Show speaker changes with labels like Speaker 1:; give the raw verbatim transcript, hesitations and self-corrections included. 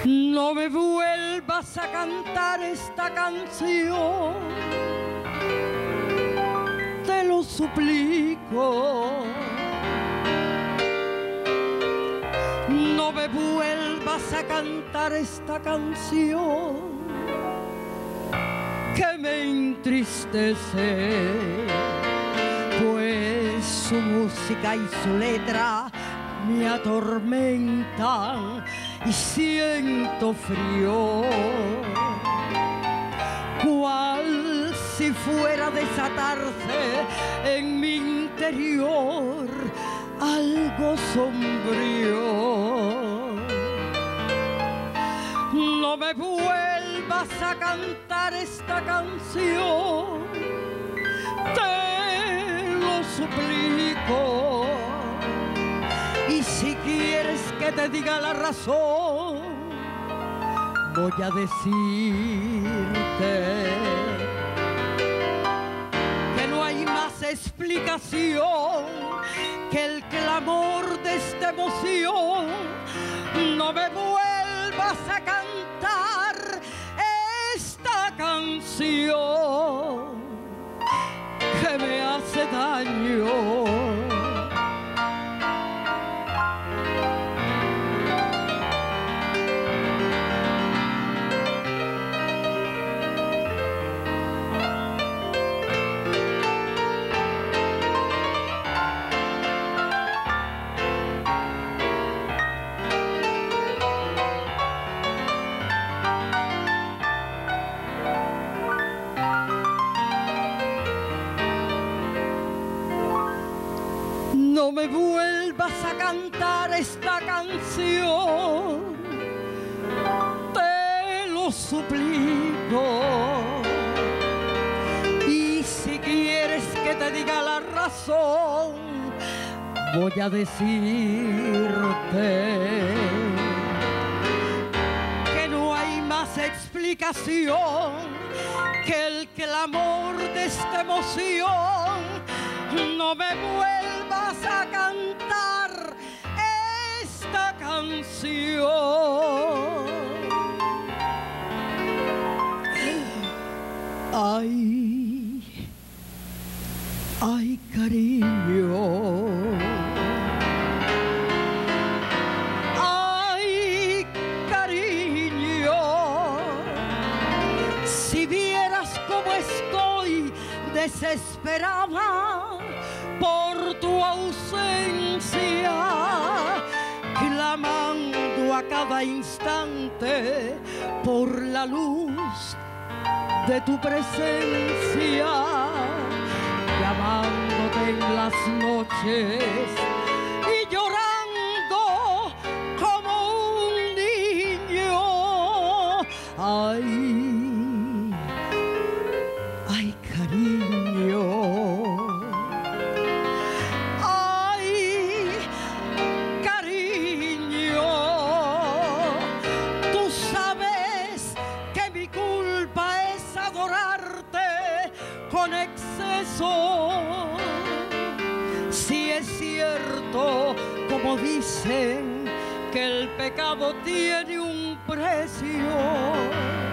Speaker 1: No me vuelvas a cantar esta canción, te lo suplico. No me vuelvas a cantar esta canción que me entristece, pues su música y su letra me atormentan y siento frío, cual si fuera a desatarse en mi interior algo sombrío. No me vuelvas a cantar esta canción, te lo suplico. Y si quieres que te diga la razón, voy a decirte que no hay más explicación que el clamor de esta emoción. No me vuelvas a cantar esta canción que me hace daño. No me vuelvas a cantar esta canción, te lo suplico. Y si quieres que te diga la razón, voy a decirte que no hay más explicación que el clamor de esta emoción. No me vuelvas a cantar esta canción. Ay, ay, cariño. Ay, cariño. Si vieras cómo estoy desesperada por tu ausencia, clamando a cada instante por la luz de tu presencia, llamándote en las noches y llorando como un niño. Ay, ay, cariño. Con exceso, si es cierto, como dicen, que el pecado tiene un precio.